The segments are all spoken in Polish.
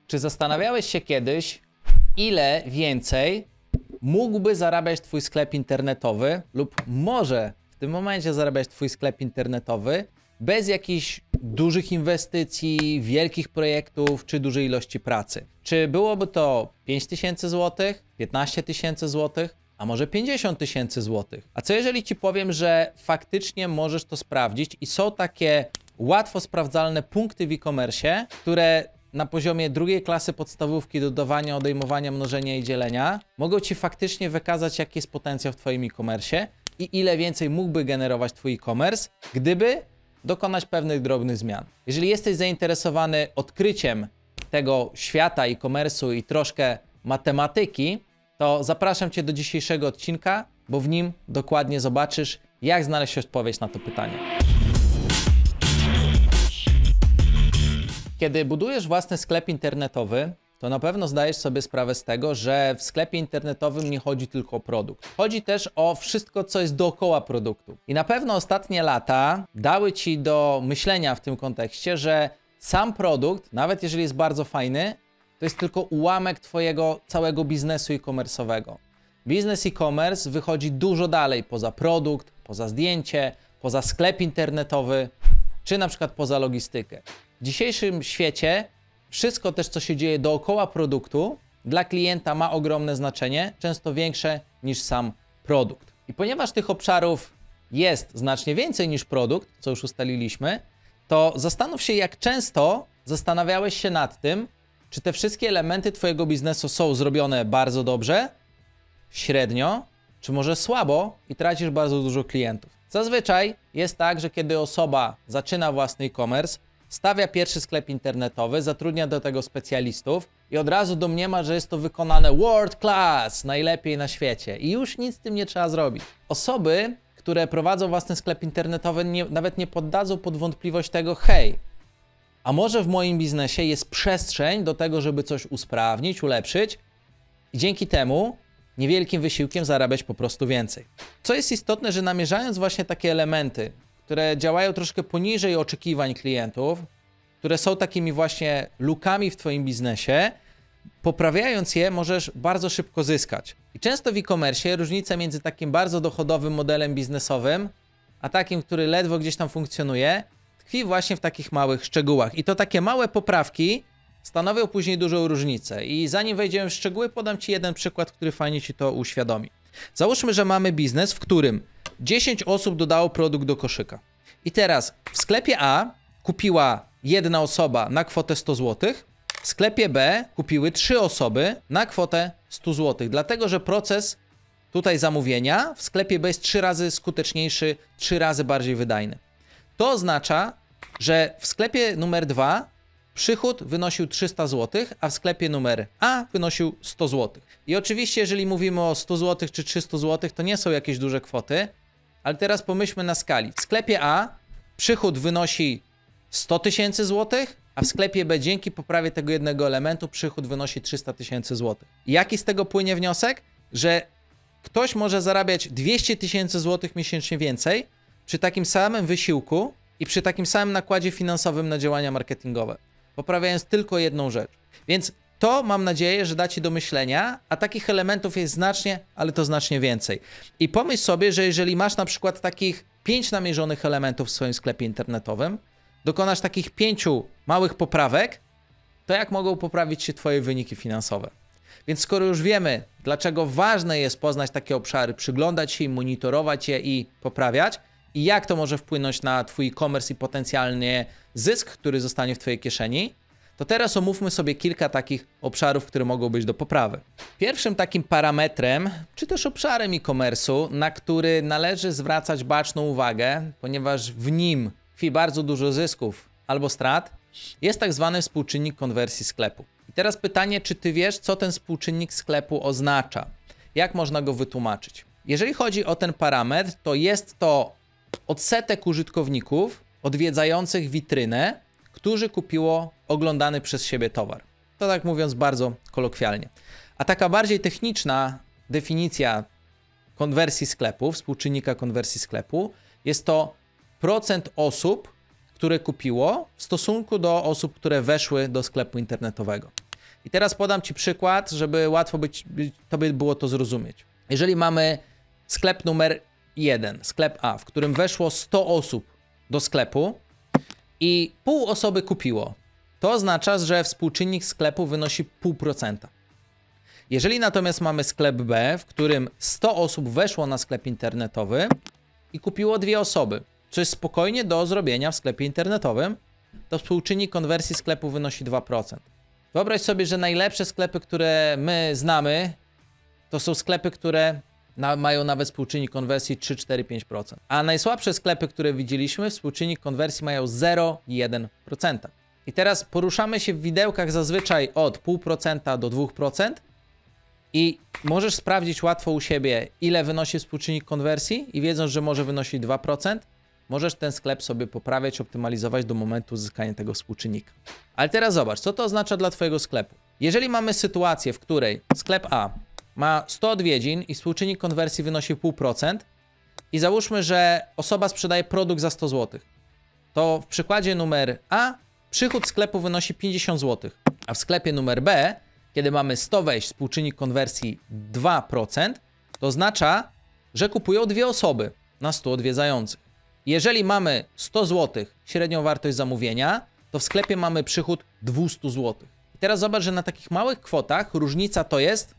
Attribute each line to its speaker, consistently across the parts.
Speaker 1: Czy zastanawiałeś się kiedyś, ile więcej mógłby zarabiać Twój sklep internetowy lub może w tym momencie zarabiać Twój sklep internetowy bez jakichś dużych inwestycji, wielkich projektów czy dużej ilości pracy? Czy byłoby to 5 tysięcy złotych, 15 tysięcy złotych, a może 50 tysięcy złotych? A co jeżeli Ci powiem, że faktycznie możesz to sprawdzić i są takie łatwo sprawdzalne punkty w e-commerce, które na poziomie drugiej klasy podstawówki dodawania, odejmowania, mnożenia i dzielenia mogą Ci faktycznie wykazać, jaki jest potencjał w Twoim e-commerce i ile więcej mógłby generować Twój e-commerce, gdyby dokonać pewnych drobnych zmian. Jeżeli jesteś zainteresowany odkryciem tego świata e-commerce'u i troszkę matematyki, to zapraszam Cię do dzisiejszego odcinka, bo w nim dokładnie zobaczysz, jak znaleźć odpowiedź na to pytanie. Kiedy budujesz własny sklep internetowy, to na pewno zdajesz sobie sprawę z tego, że w sklepie internetowym nie chodzi tylko o produkt. Chodzi też o wszystko, co jest dookoła produktu. I na pewno ostatnie lata dały Ci do myślenia w tym kontekście, że sam produkt, nawet jeżeli jest bardzo fajny, to jest tylko ułamek Twojego całego biznesu e-commerce'owego. Biznes e-commerce wychodzi dużo dalej poza produkt, poza zdjęcie, poza sklep internetowy, czy na przykład poza logistykę. W dzisiejszym świecie wszystko też, co się dzieje dookoła produktu, dla klienta ma ogromne znaczenie, często większe niż sam produkt. I ponieważ tych obszarów jest znacznie więcej niż produkt, co już ustaliliśmy, to zastanów się, jak często zastanawiałeś się nad tym, czy te wszystkie elementy Twojego biznesu są zrobione bardzo dobrze, średnio, czy może słabo i tracisz bardzo dużo klientów. Zazwyczaj jest tak, że kiedy osoba zaczyna własny e-commerce, stawia pierwszy sklep internetowy, zatrudnia do tego specjalistów i od razu domniema, że jest to wykonane world class, najlepiej na świecie i już nic z tym nie trzeba zrobić. Osoby, które prowadzą własny sklep internetowy, nawet nie poddadzą pod wątpliwość tego, hej, a może w moim biznesie jest przestrzeń do tego, żeby coś usprawnić, ulepszyć i dzięki temu niewielkim wysiłkiem zarabiać po prostu więcej. Co jest istotne, że namierzając właśnie takie elementy, które działają troszkę poniżej oczekiwań klientów, które są takimi właśnie lukami w Twoim biznesie, poprawiając je możesz bardzo szybko zyskać. I często w e-commerce różnica między takim bardzo dochodowym modelem biznesowym, a takim, który ledwo gdzieś tam funkcjonuje, tkwi właśnie w takich małych szczegółach. I to takie małe poprawki stanowią później dużą różnicę. I zanim wejdziemy w szczegóły, podam Ci jeden przykład, który fajnie Ci to uświadomi. Załóżmy, że mamy biznes, w którym 10 osób dodało produkt do koszyka. I teraz w sklepie A kupiła jedna osoba na kwotę 100 zł, w sklepie B kupiły 3 osoby na kwotę 100 zł. Dlatego, że proces tutaj zamówienia w sklepie B jest 3 razy skuteczniejszy, 3 razy bardziej wydajny. To oznacza, że w sklepie numer 2 przychód wynosił 300 zł, a w sklepie numer A wynosił 100 zł. I oczywiście, jeżeli mówimy o 100 zł czy 300 zł, to nie są jakieś duże kwoty, ale teraz pomyślmy na skali. W sklepie A przychód wynosi 100 tysięcy złotych, a w sklepie B dzięki poprawie tego jednego elementu przychód wynosi 300 tysięcy złotych. I jaki z tego płynie wniosek? Że ktoś może zarabiać 200 tysięcy złotych miesięcznie więcej przy takim samym wysiłku i przy takim samym nakładzie finansowym na działania marketingowe, poprawiając tylko jedną rzecz. Więc to mam nadzieję, że da Ci do myślenia, a takich elementów jest znacznie, ale to znacznie więcej. I pomyśl sobie, że jeżeli masz na przykład takich 5 namierzonych elementów w swoim sklepie internetowym, dokonasz takich 5 małych poprawek, to jak mogą poprawić się Twoje wyniki finansowe? Więc skoro już wiemy, dlaczego ważne jest poznać takie obszary, przyglądać się im, monitorować je i poprawiać, i jak to może wpłynąć na Twój e-commerce i potencjalnie zysk, który zostanie w Twojej kieszeni, to teraz omówmy sobie kilka takich obszarów, które mogą być do poprawy. Pierwszym takim parametrem, czy też obszarem e-commerce'u, na który należy zwracać baczną uwagę, ponieważ w nim tkwi bardzo dużo zysków albo strat, jest tak zwany współczynnik konwersji sklepu. I teraz pytanie, czy Ty wiesz, co ten współczynnik sklepu oznacza? Jak można go wytłumaczyć? Jeżeli chodzi o ten parametr, to jest to odsetek użytkowników odwiedzających witrynę, którzy kupiło oglądany przez siebie towar. To tak mówiąc bardzo kolokwialnie. A taka bardziej techniczna definicja konwersji sklepu, współczynnika konwersji sklepu, jest to procent osób, które kupiło w stosunku do osób, które weszły do sklepu internetowego. I teraz podam Ci przykład, żeby łatwo Tobie było to zrozumieć. Jeżeli mamy sklep numer 1, sklep A, w którym weszło 100 osób do sklepu i pół osoby kupiło, to oznacza, że współczynnik sklepu wynosi 0,5%. Jeżeli natomiast mamy sklep B, w którym 100 osób weszło na sklep internetowy i kupiło 2 osoby, co jest spokojnie do zrobienia w sklepie internetowym, to współczynnik konwersji sklepu wynosi 2%. Wyobraź sobie, że najlepsze sklepy, które my znamy, to są sklepy, które mają nawet współczynnik konwersji 3, 4, 5%. A najsłabsze sklepy, które widzieliśmy, współczynnik konwersji mają 0,1%. I teraz poruszamy się w widełkach zazwyczaj od 0,5% do 2% i możesz sprawdzić łatwo u siebie, ile wynosi współczynnik konwersji i wiedząc, że może wynosić 2%, możesz ten sklep sobie poprawiać, optymalizować do momentu uzyskania tego współczynnika. Ale teraz zobacz, co to oznacza dla Twojego sklepu. Jeżeli mamy sytuację, w której sklep A ma 100 odwiedzin i współczynnik konwersji wynosi 0,5% i załóżmy, że osoba sprzedaje produkt za 100 zł, to w przykładzie numer A przychód sklepu wynosi 50 zł, a w sklepie numer B, kiedy mamy 100 wejść, współczynnik konwersji 2%, to oznacza, że kupują 2 osoby na 100 odwiedzających. Jeżeli mamy 100 zł średnią wartość zamówienia, to w sklepie mamy przychód 200 zł. I teraz zobacz, że na takich małych kwotach różnica to jest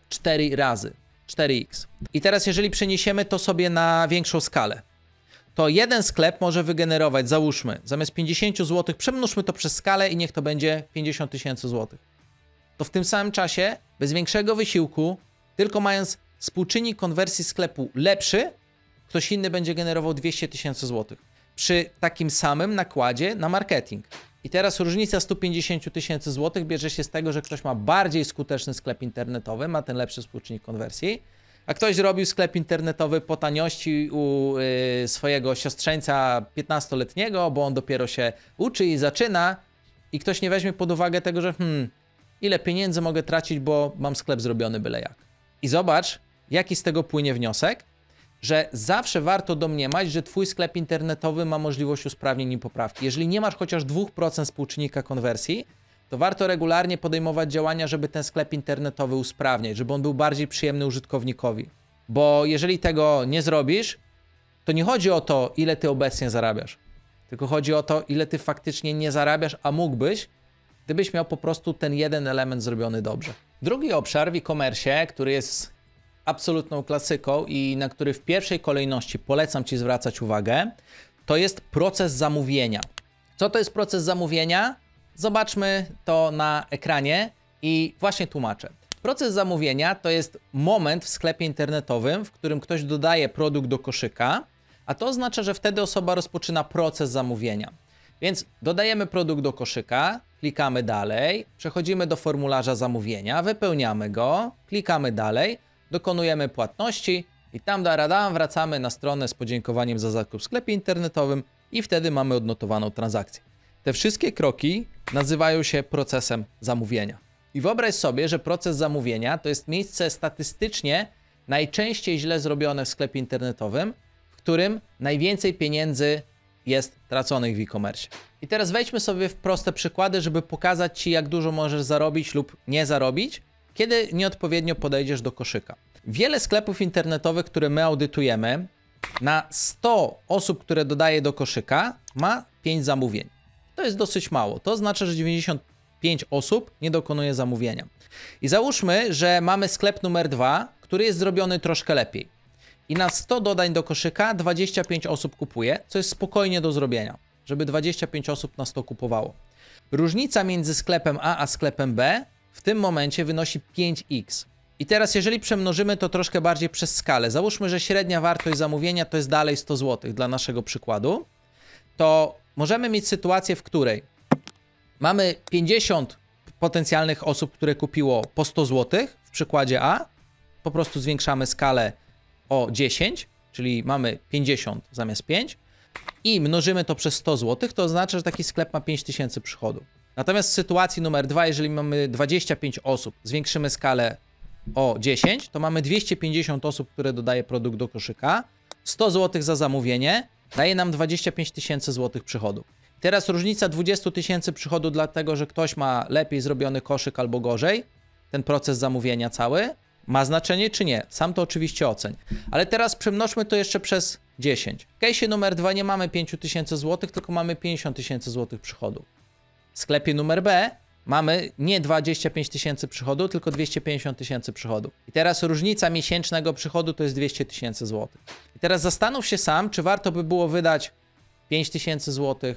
Speaker 1: 4 razy, 4x. I teraz jeżeli przeniesiemy to sobie na większą skalę, to jeden sklep może wygenerować, załóżmy, zamiast 50 zł, przemnóżmy to przez skalę i niech to będzie 50 000 złotych. To w tym samym czasie, bez większego wysiłku, tylko mając współczynnik konwersji sklepu lepszy, ktoś inny będzie generował 200 000 złotych przy takim samym nakładzie na marketing. I teraz różnica 150 000 złotych bierze się z tego, że ktoś ma bardziej skuteczny sklep internetowy, ma ten lepszy współczynnik konwersji, a ktoś robił sklep internetowy po taniości u swojego siostrzeńca 15-letniego, bo on dopiero się uczy i zaczyna i ktoś nie weźmie pod uwagę tego, że ile pieniędzy mogę tracić, bo mam sklep zrobiony byle jak. I zobacz, jaki z tego płynie wniosek, że zawsze warto domniemać, że Twój sklep internetowy ma możliwość usprawnień i poprawki. Jeżeli nie masz chociaż 2% współczynnika konwersji, to warto regularnie podejmować działania, żeby ten sklep internetowy usprawniać, żeby on był bardziej przyjemny użytkownikowi. Bo jeżeli tego nie zrobisz, to nie chodzi o to, ile Ty obecnie zarabiasz, tylko chodzi o to, ile Ty faktycznie nie zarabiasz, a mógłbyś, gdybyś miał po prostu ten jeden element zrobiony dobrze. Drugi obszar w e-commerce, który jest absolutną klasyką i na który w pierwszej kolejności polecam Ci zwracać uwagę, to jest proces zamówienia. Co to jest proces zamówienia? Zobaczmy to na ekranie i właśnie tłumaczę. Proces zamówienia to jest moment w sklepie internetowym, w którym ktoś dodaje produkt do koszyka, a to oznacza, że wtedy osoba rozpoczyna proces zamówienia. Więc dodajemy produkt do koszyka, klikamy dalej, przechodzimy do formularza zamówienia, wypełniamy go, klikamy dalej, dokonujemy płatności i tam wracamy na stronę z podziękowaniem za zakup w sklepie internetowym i wtedy mamy odnotowaną transakcję. Te wszystkie kroki nazywają się procesem zamówienia. I wyobraź sobie, że proces zamówienia to jest miejsce statystycznie najczęściej źle zrobione w sklepie internetowym, w którym najwięcej pieniędzy jest traconych w e-commerce. I teraz wejdźmy sobie w proste przykłady, żeby pokazać Ci, jak dużo możesz zarobić lub nie zarobić, kiedy nieodpowiednio podejdziesz do koszyka. Wiele sklepów internetowych, które my audytujemy, na 100 osób, które dodaje do koszyka, ma 5 zamówień. To jest dosyć mało. To oznacza, że 95 osób nie dokonuje zamówienia. I załóżmy, że mamy sklep numer 2, który jest zrobiony troszkę lepiej. I na 100 dodań do koszyka 25 osób kupuje, co jest spokojnie do zrobienia, żeby 25 osób na 100 kupowało. Różnica między sklepem A a sklepem B w tym momencie wynosi 5x. I teraz jeżeli przemnożymy to troszkę bardziej przez skalę, załóżmy, że średnia wartość zamówienia to jest dalej 100 zł dla naszego przykładu, to możemy mieć sytuację, w której mamy 50 potencjalnych osób, które kupiło po 100 zł w przykładzie A, po prostu zwiększamy skalę o 10, czyli mamy 50 zamiast 5 i mnożymy to przez 100 zł, to oznacza, że taki sklep ma 5000 przychodów. Natomiast w sytuacji numer 2, jeżeli mamy 25 osób, zwiększymy skalę o 10, to mamy 250 osób, które dodaje produkt do koszyka, 100 zł za zamówienie daje nam 25 000 złotych przychodów. Teraz różnica 20 000 przychodu dlatego, że ktoś ma lepiej zrobiony koszyk albo gorzej, ten proces zamówienia cały, ma znaczenie czy nie? Sam to oczywiście oceń. Ale teraz przemnożmy to jeszcze przez 10. W case'ie numer 2 nie mamy 5000 zł, tylko mamy 50 000 zł przychodu. W sklepie numer B mamy nie 25 000 przychodu, tylko 250 000 przychodu. I teraz różnica miesięcznego przychodu to jest 200 000 zł. I teraz zastanów się sam, czy warto by było wydać 5000 zł,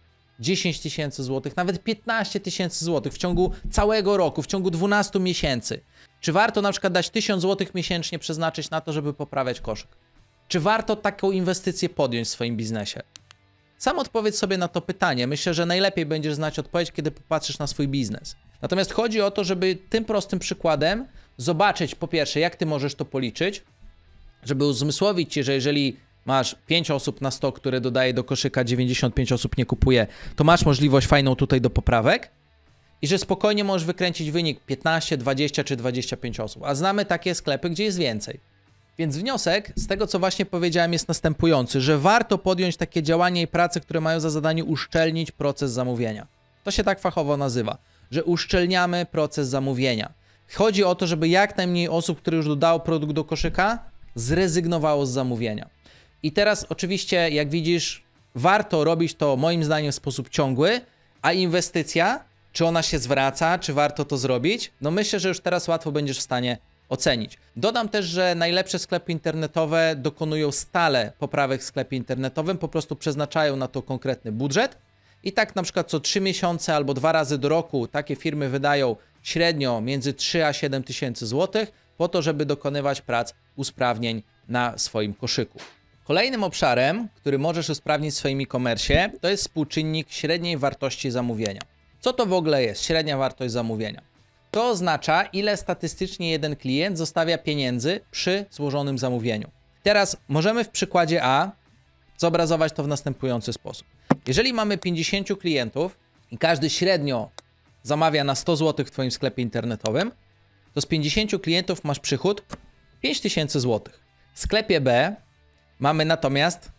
Speaker 1: 10 000 zł, nawet 15 000 zł w ciągu całego roku, w ciągu 12 miesięcy. Czy warto na przykład dać 1000 zł miesięcznie przeznaczyć na to, żeby poprawiać koszyk? Czy warto taką inwestycję podjąć w swoim biznesie? Sam odpowiedz sobie na to pytanie. Myślę, że najlepiej będziesz znać odpowiedź, kiedy popatrzysz na swój biznes. Natomiast chodzi o to, żeby tym prostym przykładem zobaczyć po pierwsze, jak ty możesz to policzyć, żeby uzmysłowić ci, że jeżeli masz 5 osób na 100, które dodaje do koszyka, 95 osób nie kupuje, to masz możliwość fajną tutaj do poprawek i że spokojnie możesz wykręcić wynik 15, 20 czy 25 osób. A znamy takie sklepy, gdzie jest więcej. Więc wniosek z tego, co właśnie powiedziałem, jest następujący, że warto podjąć takie działania i prace, które mają za zadanie uszczelnić proces zamówienia. To się tak fachowo nazywa, że uszczelniamy proces zamówienia. Chodzi o to, żeby jak najmniej osób, które już dodało produkt do koszyka, zrezygnowało z zamówienia. I teraz oczywiście, jak widzisz, warto robić to moim zdaniem w sposób ciągły, a inwestycja, czy ona się zwraca, czy warto to zrobić, no myślę, że już teraz łatwo będziesz w stanie ocenić. Dodam też, że najlepsze sklepy internetowe dokonują stale poprawek w sklepie internetowym, po prostu przeznaczają na to konkretny budżet i tak na przykład co 3 miesiące albo 2 razy do roku takie firmy wydają średnio między 3 a 7 tysięcy złotych po to, żeby dokonywać prac usprawnień na swoim koszyku. Kolejnym obszarem, który możesz usprawnić w swoim e-commerce, to jest współczynnik średniej wartości zamówienia. Co to w ogóle jest średnia wartość zamówienia? To oznacza, ile statystycznie jeden klient zostawia pieniędzy przy złożonym zamówieniu. Teraz możemy w przykładzie A zobrazować to w następujący sposób. Jeżeli mamy 50 klientów i każdy średnio zamawia na 100 zł w Twoim sklepie internetowym, to z 50 klientów masz przychód 5000 zł. W sklepie B mamy natomiast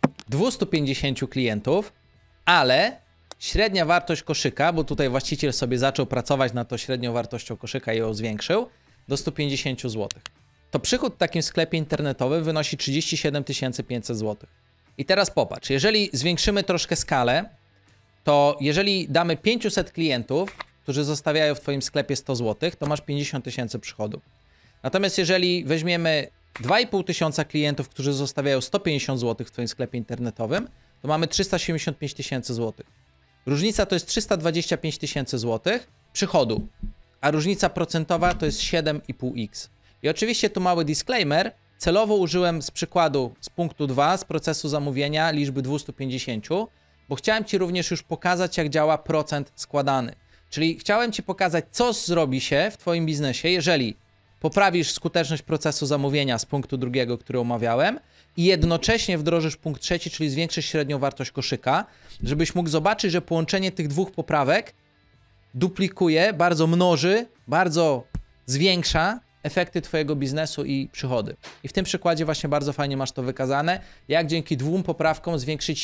Speaker 1: 250 klientów, ale średnia wartość koszyka, bo tutaj właściciel sobie zaczął pracować nad tą średnią wartością koszyka i ją zwiększył do 150 zł. To przychód w takim sklepie internetowym wynosi 37 500 zł. I teraz popatrz, jeżeli zwiększymy troszkę skalę, to jeżeli damy 500 klientów, którzy zostawiają w Twoim sklepie 100 zł, to masz 50 000 przychodu. Natomiast jeżeli weźmiemy 2500 klientów, którzy zostawiają 150 zł w Twoim sklepie internetowym, to mamy 375 000 zł. Różnica to jest 325 000 zł przychodu, a różnica procentowa to jest 7,5x. I oczywiście tu mały disclaimer, celowo użyłem z przykładu z punktu 2, z procesu zamówienia liczby 250, bo chciałem Ci również już pokazać, jak działa procent składany. Czyli chciałem Ci pokazać, co zrobi się w Twoim biznesie, jeżeli poprawisz skuteczność procesu zamówienia z punktu drugiego, który omawiałem i jednocześnie wdrożysz punkt trzeci, czyli zwiększysz średnią wartość koszyka, żebyś mógł zobaczyć, że połączenie tych dwóch poprawek duplikuje, bardzo mnoży, bardzo zwiększa efekty Twojego biznesu i przychody. I w tym przykładzie właśnie bardzo fajnie masz to wykazane, jak dzięki dwóm poprawkom zwiększyć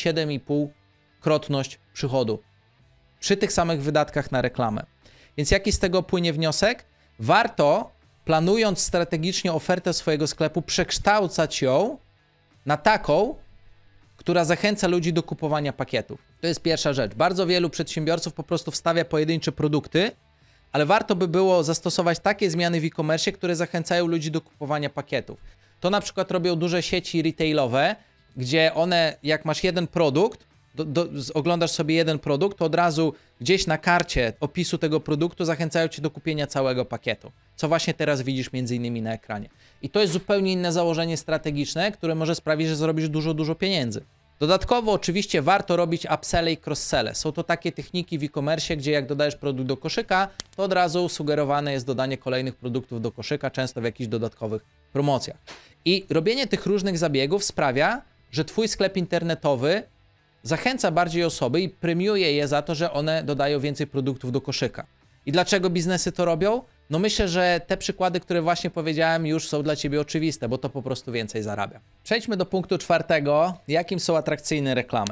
Speaker 1: 7,5-krotność przychodu przy tych samych wydatkach na reklamę. Więc jaki z tego płynie wniosek? Warto, planując strategicznie ofertę swojego sklepu, przekształcać ją na taką, która zachęca ludzi do kupowania pakietów. To jest pierwsza rzecz. Bardzo wielu przedsiębiorców po prostu wstawia pojedyncze produkty, ale warto by było zastosować takie zmiany w e-commerce, które zachęcają ludzi do kupowania pakietów. To na przykład robią duże sieci retailowe, gdzie one, jak masz jeden produkt, oglądasz sobie jeden produkt, to od razu gdzieś na karcie opisu tego produktu zachęcają Cię do kupienia całego pakietu, co właśnie teraz widzisz między innymi na ekranie. I to jest zupełnie inne założenie strategiczne, które może sprawić, że zrobisz dużo pieniędzy. Dodatkowo oczywiście warto robić upselle i cross-selle. Są to takie techniki w e-commerce, gdzie jak dodajesz produkt do koszyka, to od razu sugerowane jest dodanie kolejnych produktów do koszyka, często w jakichś dodatkowych promocjach. I robienie tych różnych zabiegów sprawia, że Twój sklep internetowy zachęca bardziej osoby i premiuje je za to, że one dodają więcej produktów do koszyka. I dlaczego biznesy to robią? No myślę, że te przykłady, które właśnie powiedziałem, już są dla Ciebie oczywiste, bo to po prostu więcej zarabia. Przejdźmy do punktu czwartego. Jakim są atrakcyjne reklamy?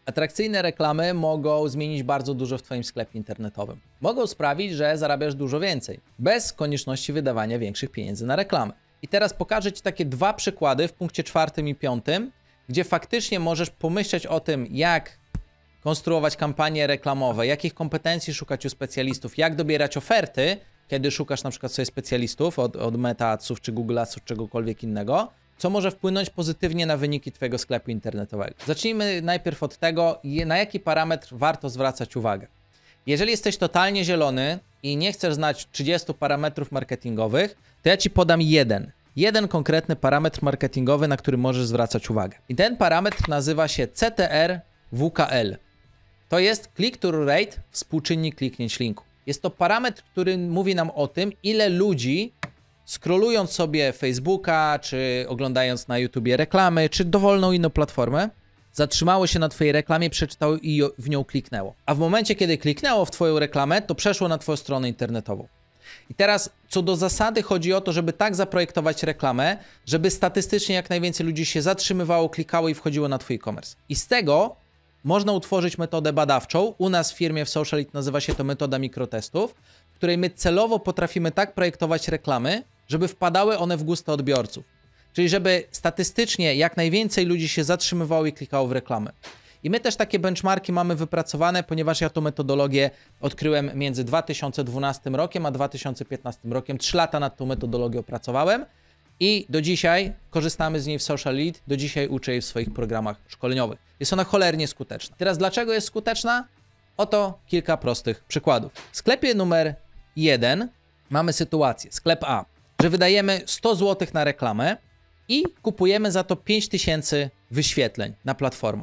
Speaker 1: Atrakcyjne reklamy mogą zmienić bardzo dużo w Twoim sklepie internetowym. Mogą sprawić, że zarabiasz dużo więcej, bez konieczności wydawania większych pieniędzy na reklamy. I teraz pokażę Ci takie dwa przykłady w punkcie 4 i 5, gdzie faktycznie możesz pomyśleć o tym, jak konstruować kampanie reklamowe, jakich kompetencji szukać u specjalistów, jak dobierać oferty, kiedy szukasz na przykład sobie specjalistów od Meta Adsów, czy Google Adsów, czegokolwiek innego, co może wpłynąć pozytywnie na wyniki Twojego sklepu internetowego. Zacznijmy najpierw od tego, na jaki parametr warto zwracać uwagę. Jeżeli jesteś totalnie zielony i nie chcesz znać 30 parametrów marketingowych, to ja Ci podam jeden konkretny parametr marketingowy, na który możesz zwracać uwagę. I ten parametr nazywa się CTR WKL. To jest click-through rate, współczynnik kliknięć linku. Jest to parametr, który mówi nam o tym, ile ludzi scrollując sobie Facebooka, czy oglądając na YouTubie reklamy, czy dowolną inną platformę, zatrzymało się na Twojej reklamie, przeczytało i w nią kliknęło. A w momencie, kiedy kliknęło w Twoją reklamę, to przeszło na Twoją stronę internetową. I teraz co do zasady chodzi o to, żeby tak zaprojektować reklamę, żeby statystycznie jak najwięcej ludzi się zatrzymywało, klikało i wchodziło na Twój e-commerce. I z tego można utworzyć metodę badawczą. U nas w firmie w Socialit nazywa się to metoda mikrotestów, w której my celowo potrafimy tak projektować reklamy, żeby wpadały one w gusta odbiorców. Czyli żeby statystycznie jak najwięcej ludzi się zatrzymywało i klikało w reklamę. I my też takie benchmarki mamy wypracowane, ponieważ ja tą metodologię odkryłem między 2012 rokiem a 2015 rokiem. 3 lata nad tą metodologią pracowałem i do dzisiaj korzystamy z niej w Socialit, do dzisiaj uczę jej w swoich programach szkoleniowych. Jest ona cholernie skuteczna. Teraz dlaczego jest skuteczna? Oto kilka prostych przykładów. W sklepie numer 1 mamy sytuację, sklep A, że wydajemy 100 zł na reklamę i kupujemy za to 5000 wyświetleń na platformach.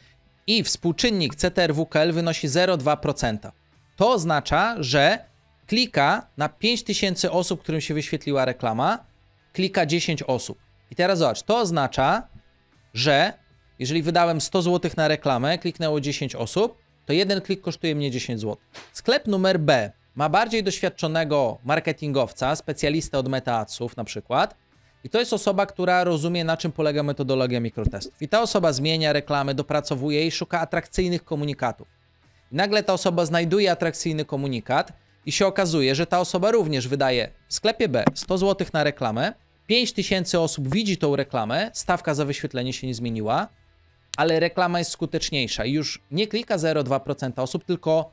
Speaker 1: I współczynnik CTR/WKL wynosi 0,2%. To oznacza, że klika na 5000 osób, którym się wyświetliła reklama, klika 10 osób. I teraz zobacz, to oznacza, że jeżeli wydałem 100 zł na reklamę, kliknęło 10 osób, to jeden klik kosztuje mnie 10 zł. Sklep numer B ma bardziej doświadczonego marketingowca, specjalistę od Meta Adsów na przykład, i to jest osoba, która rozumie, na czym polega metodologia mikrotestów. I ta osoba zmienia reklamy, dopracowuje i szuka atrakcyjnych komunikatów. I nagle ta osoba znajduje atrakcyjny komunikat i się okazuje, że ta osoba również wydaje w sklepie B 100 zł na reklamę, 5000 osób widzi tą reklamę, stawka za wyświetlenie się nie zmieniła, ale reklama jest skuteczniejsza i już nie klika 0,2% osób, tylko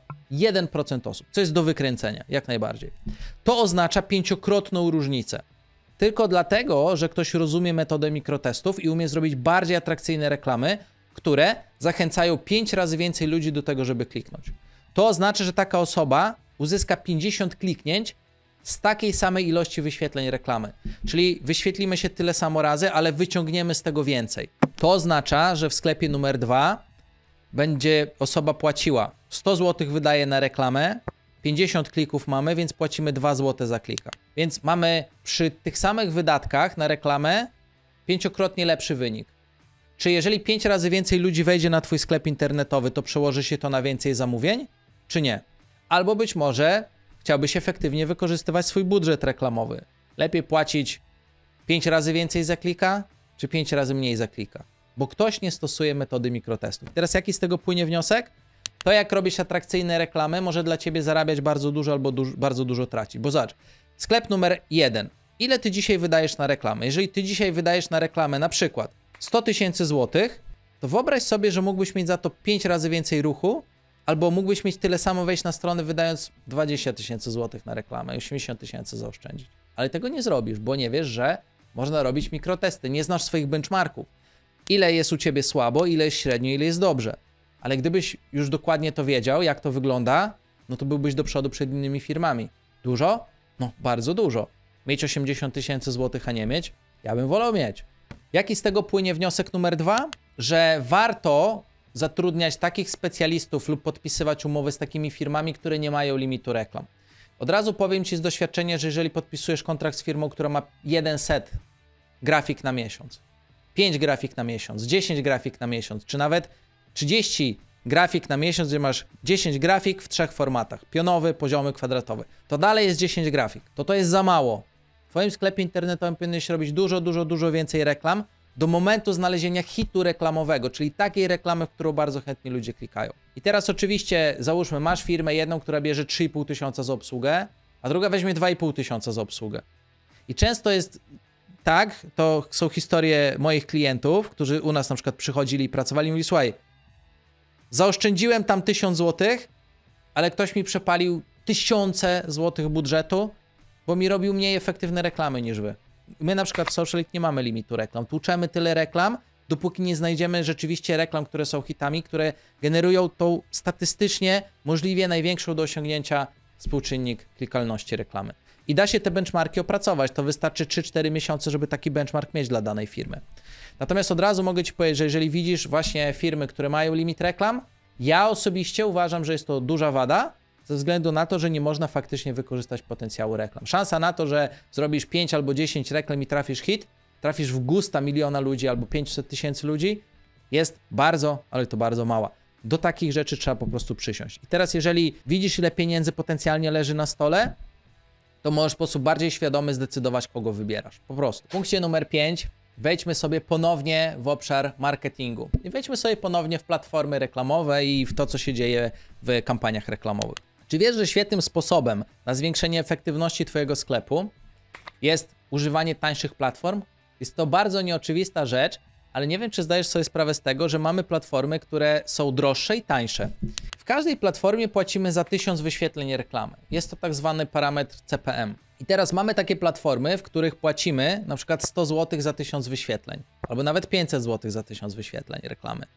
Speaker 1: 1% osób, co jest do wykręcenia, jak najbardziej. To oznacza 5-krotną różnicę. Tylko dlatego, że ktoś rozumie metodę mikrotestów i umie zrobić bardziej atrakcyjne reklamy, które zachęcają 5 razy więcej ludzi do tego, żeby kliknąć. To oznacza, że taka osoba uzyska 50 kliknięć z takiej samej ilości wyświetleń reklamy. Czyli wyświetlimy się tyle samo razy, ale wyciągniemy z tego więcej. To oznacza, że w sklepie numer 2 będzie osoba płaciła 100 zł wydaje na reklamę, 50 klików mamy, więc płacimy 2 zł za klika. Więc mamy przy tych samych wydatkach na reklamę 5-krotnie lepszy wynik. Czy jeżeli 5 razy więcej ludzi wejdzie na Twój sklep internetowy, to przełoży się to na więcej zamówień? Czy nie? Albo być może chciałbyś efektywnie wykorzystywać swój budżet reklamowy. Lepiej płacić 5 razy więcej za klika, czy 5 razy mniej za klika? Bo ktoś nie stosuje metody mikrotestów. Teraz jaki z tego płynie wniosek? To jak robisz atrakcyjne reklamy może dla Ciebie zarabiać bardzo dużo albo bardzo dużo tracić. Bo zobacz, sklep numer 1. Ile Ty dzisiaj wydajesz na reklamę? Jeżeli Ty dzisiaj wydajesz na reklamę na przykład 100 000 złotych, to wyobraź sobie, że mógłbyś mieć za to 5 razy więcej ruchu, albo mógłbyś mieć tyle samo wejść na stronę, wydając 20 000 złotych na reklamę i 80 000 zaoszczędzić. Ale tego nie zrobisz, bo nie wiesz, że można robić mikrotesty. Nie znasz swoich benchmarków. Ile jest u Ciebie słabo, ile jest średnio, ile jest dobrze. Ale gdybyś już dokładnie to wiedział, jak to wygląda, no to byłbyś do przodu przed innymi firmami. Dużo? No, bardzo dużo. Mieć 80 000 złotych, a nie mieć? Ja bym wolał mieć. Jaki z tego płynie wniosek numer 2? Że warto zatrudniać takich specjalistów lub podpisywać umowy z takimi firmami, które nie mają limitu reklam. Od razu powiem Ci z doświadczenia, że jeżeli podpisujesz kontrakt z firmą, która ma 100 grafik na miesiąc, 5 grafik na miesiąc, 10 grafik na miesiąc, czy nawet 30 grafik na miesiąc, gdzie masz 10 grafik w 3 formatach, pionowy, poziomy, kwadratowy, to dalej jest 10 grafik. To jest za mało. W Twoim sklepie internetowym powinieneś robić dużo więcej reklam, do momentu znalezienia hitu reklamowego, czyli takiej reklamy, w którą bardzo chętnie ludzie klikają. I teraz oczywiście załóżmy, masz firmę jedną, która bierze 3,5 tysiąca za obsługę, a druga weźmie 2,5 tysiąca za obsługę. I często jest tak, to są historie moich klientów, którzy u nas na przykład przychodzili i pracowali i mówili, słuchaj, zaoszczędziłem tam 1000 złotych, ale ktoś mi przepalił 1000 złotych budżetu, bo mi robił mniej efektywne reklamy niż wy. My na przykład w Socialite nie mamy limitu reklam. Tłuczemy tyle reklam, dopóki nie znajdziemy rzeczywiście reklam, które są hitami, które generują tą statystycznie możliwie największą do osiągnięcia współczynnik klikalności reklamy. I da się te benchmarki opracować. To wystarczy 3-4 miesiące, żeby taki benchmark mieć dla danej firmy. Natomiast od razu mogę ci powiedzieć, że jeżeli widzisz właśnie firmy, które mają limit reklam, ja osobiście uważam, że jest to duża wada, ze względu na to, że nie można faktycznie wykorzystać potencjału reklam. Szansa na to, że zrobisz 5 albo 10 reklam i trafisz hit, trafisz w gusta miliona ludzi albo 500 tysięcy ludzi, jest bardzo, ale to bardzo mała. Do takich rzeczy trzeba po prostu przysiąść. I teraz jeżeli widzisz, ile pieniędzy potencjalnie leży na stole, to możesz w sposób bardziej świadomy zdecydować, kogo wybierasz. Po prostu. W punkcie numer 5 wejdźmy sobie ponownie w obszar marketingu. I wejdźmy sobie ponownie w platformy reklamowe i w to, co się dzieje w kampaniach reklamowych. Czy wiesz, że świetnym sposobem na zwiększenie efektywności twojego sklepu jest używanie tańszych platform? Jest to bardzo nieoczywista rzecz, ale nie wiem, czy zdajesz sobie sprawę z tego, że mamy platformy, które są droższe i tańsze. W każdej platformie płacimy za 1000 wyświetleń reklamy. Jest to tak zwany parametr CPM. I teraz mamy takie platformy, w których płacimy na przykład 100 zł za 1000 wyświetleń, albo nawet 500 zł za 1000 wyświetleń reklamy.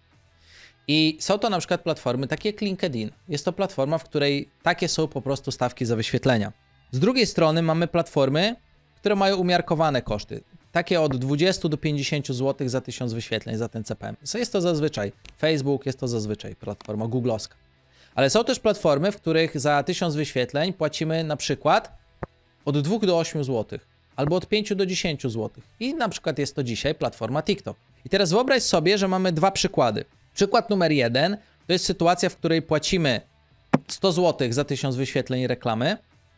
Speaker 1: I są to na przykład platformy takie jak LinkedIn. Jest to platforma, w której takie są po prostu stawki za wyświetlenia. Z drugiej strony mamy platformy, które mają umiarkowane koszty. Takie od 20 do 50 zł za 1000 wyświetleń, za ten CPM. Jest to zazwyczaj Facebook, jest to zazwyczaj platforma googlowska. Ale są też platformy, w których za 1000 wyświetleń płacimy na przykład od 2 do 8 zł, albo od 5 do 10 zł. I na przykład jest to dzisiaj platforma TikTok. I teraz wyobraź sobie, że mamy dwa przykłady. Przykład numer 1 to jest sytuacja, w której płacimy 100 zł za 1000 wyświetleń reklamy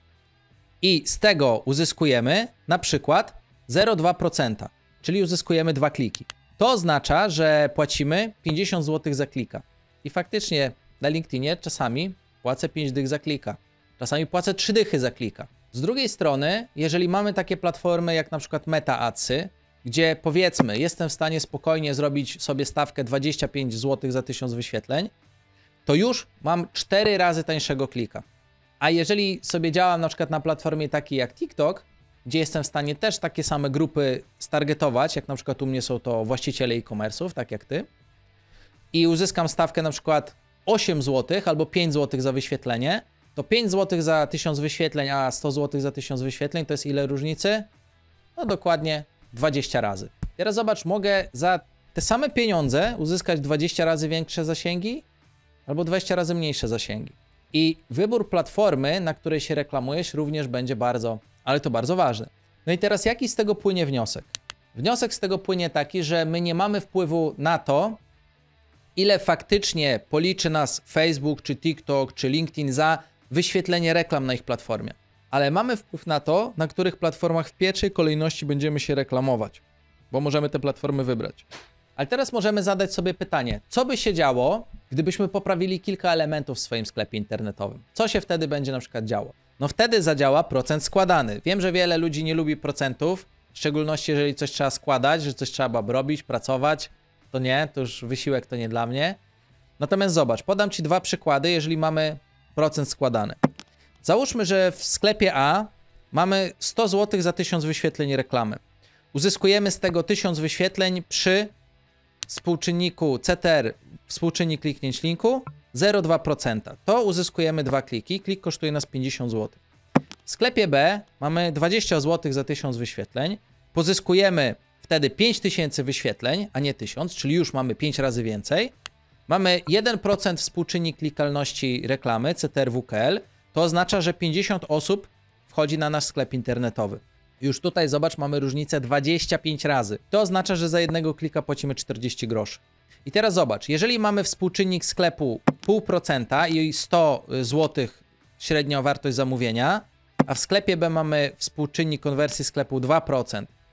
Speaker 1: i z tego uzyskujemy na przykład 0,2%, czyli uzyskujemy 2 kliki. To oznacza, że płacimy 50 zł za klika. I faktycznie na LinkedInie czasami płacę 5 dych za klika, czasami płacę 3 dychy za klika. Z drugiej strony, jeżeli mamy takie platformy jak na przykład Meta Adsy, gdzie powiedzmy jestem w stanie spokojnie zrobić sobie stawkę 25 zł za 1000 wyświetleń, to już mam 4 razy tańszego klika. A jeżeli sobie działam na przykład na platformie takiej jak TikTok, gdzie jestem w stanie też takie same grupy stargetować, jak na przykład u mnie są to właściciele e-commerce'ów, tak jak ty, i uzyskam stawkę na przykład 8 zł albo 5 zł za wyświetlenie, to 5 zł za 1000 wyświetleń, a 100 zł za 1000 wyświetleń to jest ile różnicy? No dokładnie 20 razy. Teraz zobacz, mogę za te same pieniądze uzyskać 20 razy większe zasięgi albo 20 razy mniejsze zasięgi. I wybór platformy, na której się reklamujesz, również będzie bardzo, ale to bardzo ważne. No i teraz jaki z tego płynie wniosek? Wniosek z tego płynie taki, że my nie mamy wpływu na to, ile faktycznie policzy nas Facebook, czy TikTok, czy LinkedIn za wyświetlenie reklam na ich platformie. Ale mamy wpływ na to, na których platformach w pierwszej kolejności będziemy się reklamować, bo możemy te platformy wybrać. Ale teraz możemy zadać sobie pytanie, co by się działo, gdybyśmy poprawili kilka elementów w swoim sklepie internetowym? Co się wtedy będzie na przykład działo? No wtedy zadziała procent składany. Wiem, że wiele ludzi nie lubi procentów, w szczególności jeżeli coś trzeba składać, że coś trzeba robić, pracować, to nie, to już wysiłek to nie dla mnie. Natomiast zobacz, podam Ci 2 przykłady, jeżeli mamy procent składany. Załóżmy, że w sklepie A mamy 100 zł za 1000 wyświetleń reklamy. Uzyskujemy z tego 1000 wyświetleń przy współczynniku CTR, współczynnik kliknięć linku 0,2%. To uzyskujemy 2 kliki. Klik kosztuje nas 50 zł. W sklepie B mamy 20 zł za 1000 wyświetleń. Pozyskujemy wtedy 5000 wyświetleń, a nie 1000, czyli już mamy 5 razy więcej. Mamy 1% współczynnik klikalności reklamy CTR WKL. To oznacza, że 50 osób wchodzi na nasz sklep internetowy. Już tutaj zobacz, mamy różnicę 25 razy. To oznacza, że za jednego klika płacimy 40 groszy. I teraz zobacz, jeżeli mamy współczynnik sklepu 0,5% i 100 zł średnia wartość zamówienia, a w sklepie B mamy współczynnik konwersji sklepu 2%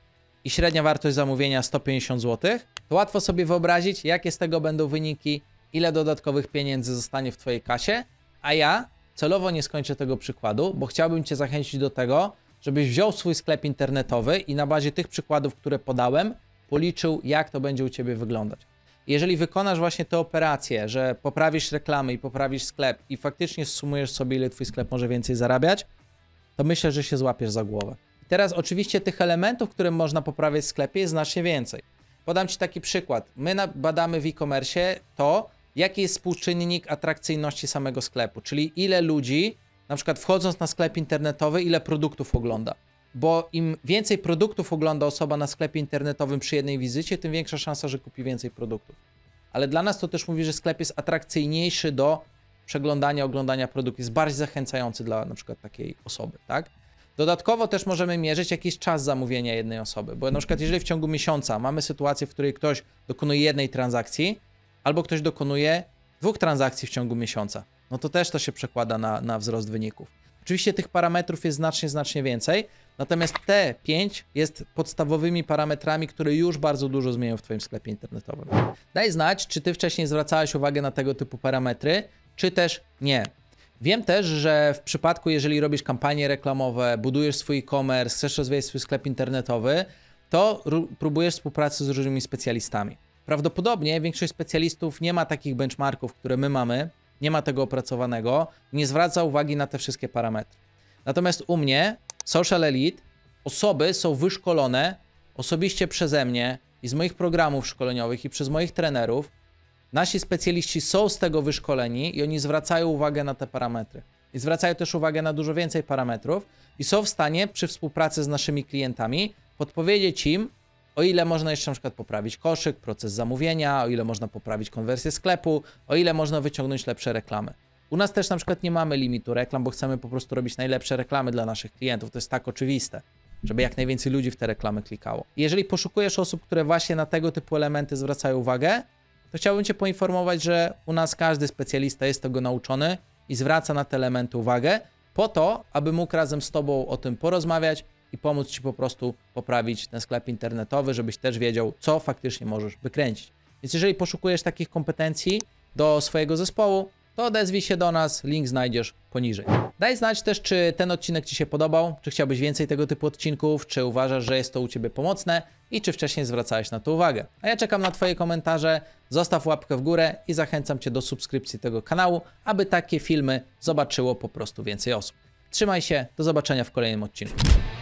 Speaker 1: i średnia wartość zamówienia 150 zł, to łatwo sobie wyobrazić, jakie z tego będą wyniki, ile dodatkowych pieniędzy zostanie w Twojej kasie, a ja celowo nie skończę tego przykładu, bo chciałbym Cię zachęcić do tego, żebyś wziął swój sklep internetowy i na bazie tych przykładów, które podałem, policzył, jak to będzie u Ciebie wyglądać. Jeżeli wykonasz właśnie te operacje, że poprawisz reklamy i poprawisz sklep i faktycznie zsumujesz sobie, ile Twój sklep może więcej zarabiać, to myślę, że się złapiesz za głowę. I teraz oczywiście tych elementów, które można poprawiać w sklepie, jest znacznie więcej. Podam Ci taki przykład. My badamy w e-commerce to, jaki jest współczynnik atrakcyjności samego sklepu, czyli ile ludzi, na przykład wchodząc na sklep internetowy, ile produktów ogląda. Bo im więcej produktów ogląda osoba na sklepie internetowym przy jednej wizycie, tym większa szansa, że kupi więcej produktów. Ale dla nas to też mówi, że sklep jest atrakcyjniejszy do przeglądania, oglądania produktów, jest bardziej zachęcający dla na przykład takiej osoby, tak? Dodatkowo też możemy mierzyć jakiś czas zamówienia jednej osoby, bo na przykład jeżeli w ciągu miesiąca mamy sytuację, w której ktoś dokonuje jednej transakcji, albo ktoś dokonuje 2 transakcji w ciągu miesiąca, no to też to się przekłada na wzrost wyników. Oczywiście tych parametrów jest znacznie więcej, natomiast te 5 jest podstawowymi parametrami, które już bardzo dużo zmienią w Twoim sklepie internetowym. Daj znać, czy Ty wcześniej zwracałeś uwagę na tego typu parametry, czy też nie. Wiem też, że w przypadku, jeżeli robisz kampanie reklamowe, budujesz swój e-commerce, chcesz rozwijać swój sklep internetowy, to próbujesz współpracy z różnymi specjalistami. Prawdopodobnie większość specjalistów nie ma takich benchmarków, które my mamy, nie ma tego opracowanego, nie zwraca uwagi na te wszystkie parametry. Natomiast u mnie, Social Elite, osoby są wyszkolone osobiście przeze mnie i z moich programów szkoleniowych i przez moich trenerów. Nasi specjaliści są z tego wyszkoleni i oni zwracają uwagę na te parametry. I zwracają też uwagę na dużo więcej parametrów i są w stanie przy współpracy z naszymi klientami podpowiedzieć im, o ile można jeszcze na przykład poprawić koszyk, proces zamówienia, o ile można poprawić konwersję sklepu, o ile można wyciągnąć lepsze reklamy. U nas też na przykład nie mamy limitu reklam, bo chcemy po prostu robić najlepsze reklamy dla naszych klientów. To jest tak oczywiste, żeby jak najwięcej ludzi w te reklamy klikało. I jeżeli poszukujesz osób, które właśnie na tego typu elementy zwracają uwagę, to chciałbym Cię poinformować, że u nas każdy specjalista jest tego nauczony i zwraca na te elementy uwagę po to, aby mógł razem z Tobą o tym porozmawiać i pomóc Ci po prostu poprawić ten sklep internetowy, żebyś też wiedział, co faktycznie możesz wykręcić. Więc jeżeli poszukujesz takich kompetencji do swojego zespołu, to odezwij się do nas, link znajdziesz poniżej. Daj znać też, czy ten odcinek Ci się podobał, czy chciałbyś więcej tego typu odcinków, czy uważasz, że jest to u Ciebie pomocne i czy wcześniej zwracałeś na to uwagę. A ja czekam na Twoje komentarze, zostaw łapkę w górę i zachęcam Cię do subskrypcji tego kanału, aby takie filmy zobaczyło po prostu więcej osób. Trzymaj się, do zobaczenia w kolejnym odcinku.